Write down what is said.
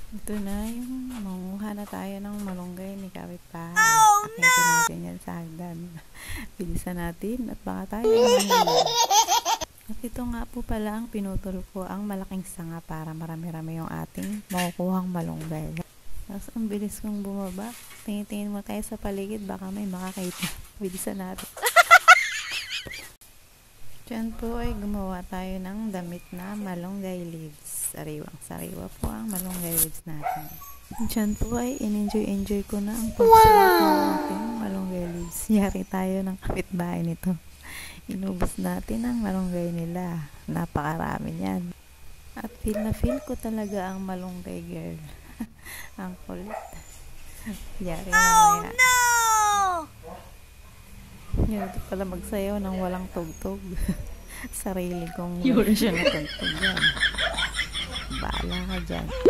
Ito na yung manguha na tayo ng malunggay ni kapitbahay. Akitin natin yan sa hagdan. Bilisan natin at baka tayo At ito nga po pala ang pinutol ko, ang malaking sanga para marami-rami yung ating makukuhang malunggay. Tapos ang bilis kong bumaba. Tingin-tingin mo tayo sa paligid, baka may makakita. Bilisan natin. Diyan po ay gumawa tayo ng damit na malunggay leaves. Sariwang-sariwa po ang malunggay leaves natin. Diyan po ay in-enjoy ko na ang pagsuot ng ating malunggay leaves. Yari tayo ng kapitbahay nito. Inubos natin ang malunggay nila. Napakarami niyan. At feel na feel ko talaga ang malunggay girl. Ang kulit. Yari na maya. No! Yun, ito pala magsayaw ng walang tugtog. Sarili kong version na tugtog yan. Bahala ka dyan.